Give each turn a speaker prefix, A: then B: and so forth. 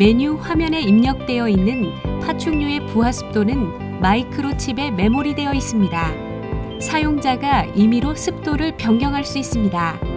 A: 메뉴 화면에 입력되어 있는 파충류의 부하 습도는 마이크로칩에 메모리되어 있습니다. 사용자가 임의로 습도를 변경할 수 있습니다.